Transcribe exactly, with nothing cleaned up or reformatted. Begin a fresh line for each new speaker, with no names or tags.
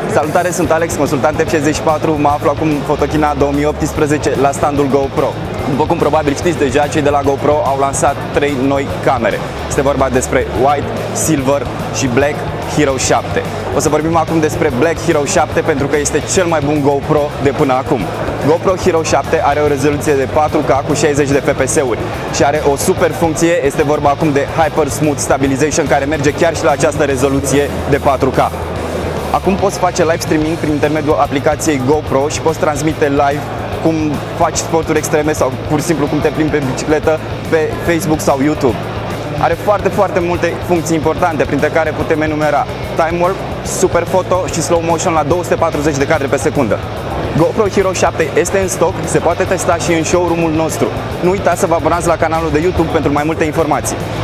Salutare, sunt Alex, consultant F șaizeci și patru, mă aflu acum în Photochina două mii optsprezece la standul GoPro. După cum probabil știți deja, cei de la GoPro au lansat trei noi camere. Este vorba despre White, Silver și Black Hero șapte. O să vorbim acum despre Black Hero șapte pentru că este cel mai bun GoPro de până acum. GoPro Hero șapte are o rezoluție de patru K cu șaizeci de F P S-uri și are o super funcție, este vorba acum de Hyper Smooth Stabilization, care merge chiar și la această rezoluție de patru K. Acum poți face live streaming prin intermediul aplicației GoPro și poți transmite live cum faci sporturi extreme sau pur și simplu cum te plimbi pe bicicletă pe Facebook sau YouTube. Are foarte, foarte multe funcții importante, printre care putem enumera Time Warp, Super Photo și Slow Motion la două sute patruzeci de cadre pe secundă. GoPro Hero șapte este în stoc, se poate testa și în showroom-ul nostru. Nu uitați să vă abonați la canalul de YouTube pentru mai multe informații.